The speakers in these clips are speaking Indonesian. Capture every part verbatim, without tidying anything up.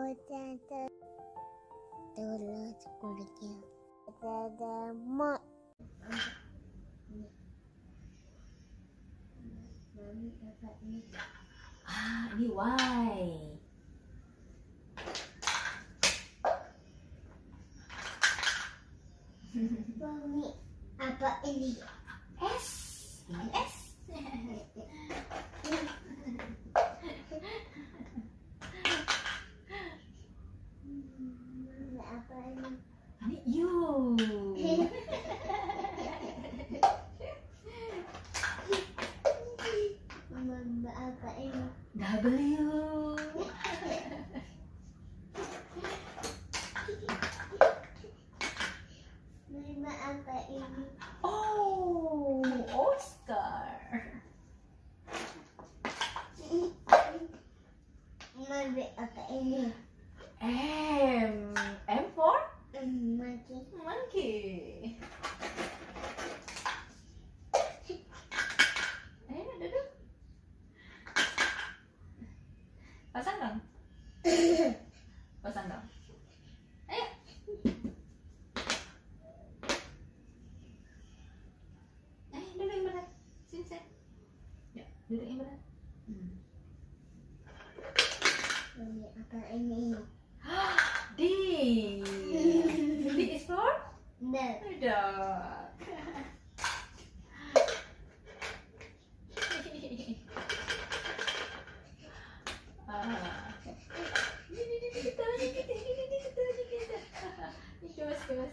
Terus kuliah ada mak. Ah, ini Y. Mami, apa ini? S. Ini S. Mami, apa ini? Ini U. Mami, apa ini? W. Mami, apa ini? Oh, Oscar. Mami, apa ini? M. M for Monkey. monkey. Ayo duduk. Pasang dong. Pasang dong. Ayo. Eh, duduk yang benar. Sini, sini. Ya, duduk yang benar. Hmm. Mami, apa ini? D. D is for No. dog. Ah. Gemes, gemes.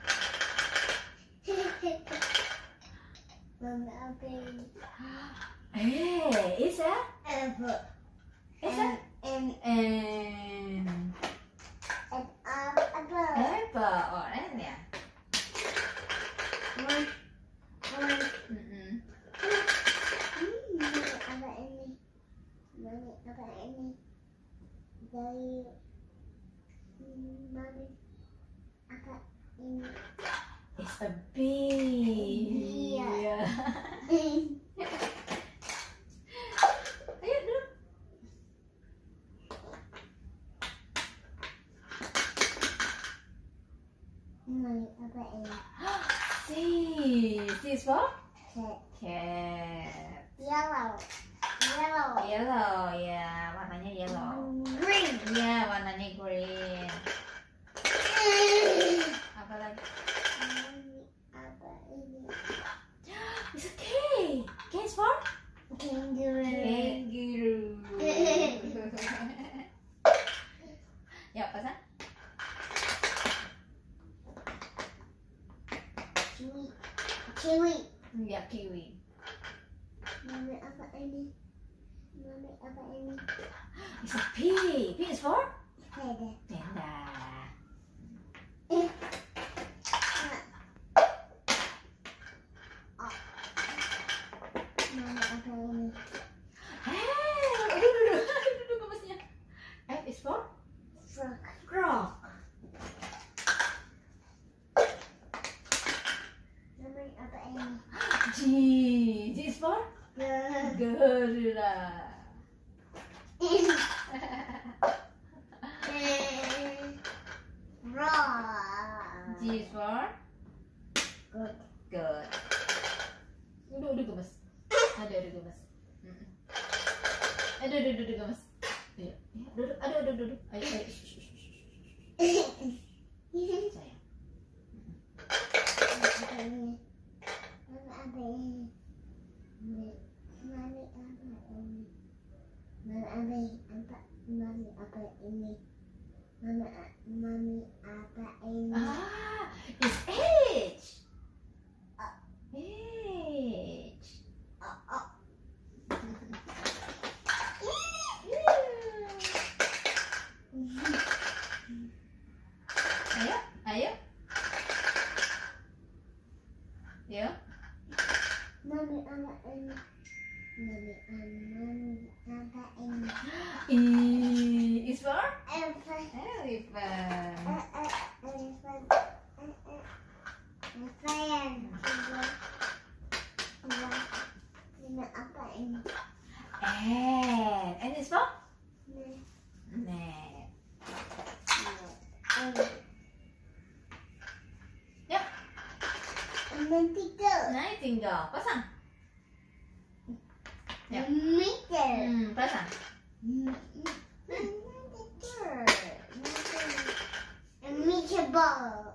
Mami, apa ini? Eh, is a Apple. is a M. N. M. Apple. Apple. Oh, N ya. One. One. Mm-mm. Hmm, Mami, apa ini? Mami, apa ini? Dari hmm, Mami, apa ini? It's a B. Iya. Ayo duduk. Mami, apa ini? C. C is for Cat. cat. Yellow. Yellow. Yellow, ya, warnanya yellow. Green. Ya, warnanya green. Apa lagi? Mami, apa ini? It's a K. K is for Kangaroo. kangaroo. Ya, pasang. Kiwi. Kiwi. Ya, kiwi. Mami, apa ini? Mami, apa ini? It's a P. P is for Panda. panda. Mami, apa ini? Eh, duduk, duduk, duduk gemasnya. F is for Frog. frog. Mami, apa ini? G. G is for gorilla. Frog. G is for Good. good. Duduk, duduk gemes. Aduh, aduh gemes. Mm-mm. Aduh, aduh, duduk gemes. Ayo, ya, duduk. Aduh, aduh, duduk. Ayo, ayo. Shh, shh, shh, shh. Sayang. Apa ini? Mami, apa ini? Mami, apa ini? Mami, apa ini? Apa? Mami, apa ini? Mami, a- mami, apa ini? Ah, it's H. H. Oh, oh. Ayo, ayo. Yo. Mami, apa ini? Mami, mami, apa ini? E is for Elephant. elephant. Uh, uh, elephant. Uh, uh. Elephant. Mami, apa ini? N. N is for Nih. net. Ya. Nightingale. Nightingale. Pasang. Ya. Meter. Hmm, pasang. Meatball.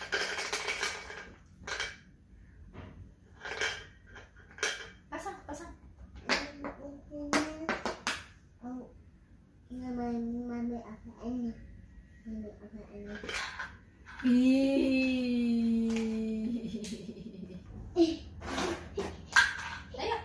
Pasang, pasang. Oh, nama mami apa ini? Mami apa ini? Ayo.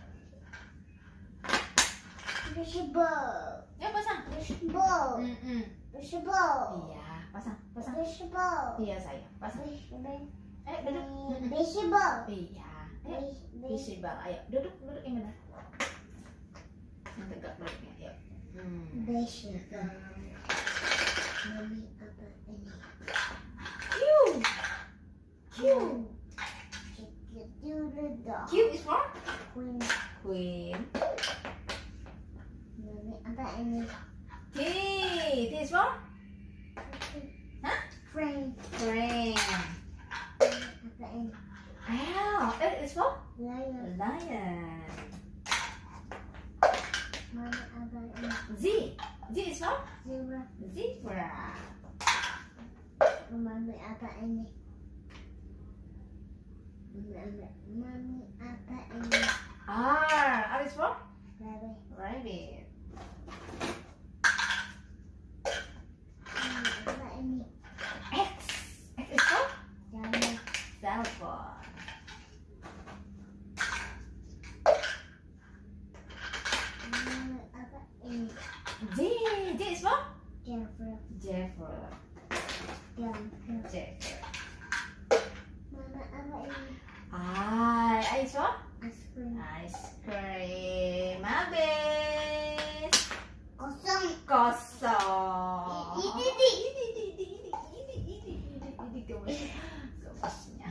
Baseball. Ya, pasang. Baseball. Mm-mm. Baseball. Iya, pasang, pasang. Baseball. Iya, sayang. Pasang. Ayo, duduk. Mm-mm. Baseball. Iya. Ayo. Baseball. Ayo, duduk, duduk yang benar. Yang tegak duduknya. Ayo. Hmm. Baseball. Mami apa ini? Q. Q. Q is for Queen. Queen. Mami apa ini? T. T is for Hah? Friend. Friend. Apa ini? L. L is for Lion. Lion. Mami apa ini? Z. Z is for Zebra. Zebra. Mami apa ini? Mami, mami apa ini? R. R is for Rabbit. Rabbit. Mami apa ini? X. X is for Jalan. cell phone. Mami apa ini? J. J is for Jeffrey. Jeffrey. Jeffrey. Jeffrey. Mami apa ini? I. I is for Ice cream. ice cream. Habis. Kosong. Kosong. Ini, ini. Ini, ini, ini, ini, ini, ini, ini, ini gemes. Gemesnya.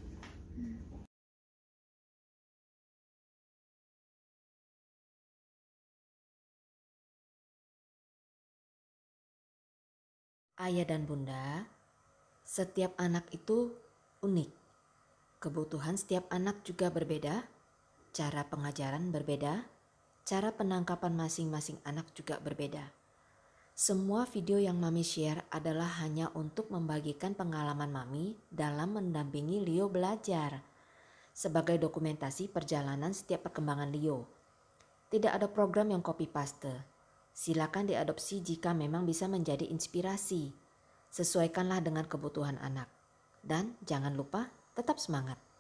Ayah dan bunda, setiap anak itu unik. Kebutuhan setiap anak juga berbeda, cara pengajaran berbeda, cara penangkapan masing-masing anak juga berbeda. Semua video yang Mami share adalah hanya untuk membagikan pengalaman Mami dalam mendampingi Leo belajar, sebagai dokumentasi perjalanan setiap perkembangan Leo. Tidak ada program yang copy paste. Silakan diadopsi jika memang bisa menjadi inspirasi. Sesuaikanlah dengan kebutuhan anak. Dan jangan lupa tetap semangat.